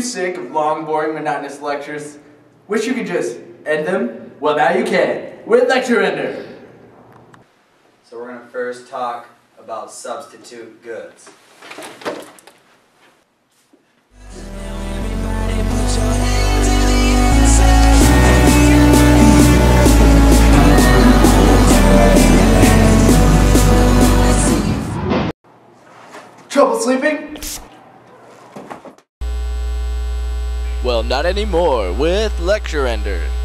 you sick of long, boring, monotonous lectures? Wish you could just end them? Well, now you can, with Lecture Ender. So we're going to first talk about substitute goods. Trouble sleeping? Well, not anymore with Lecture Ender.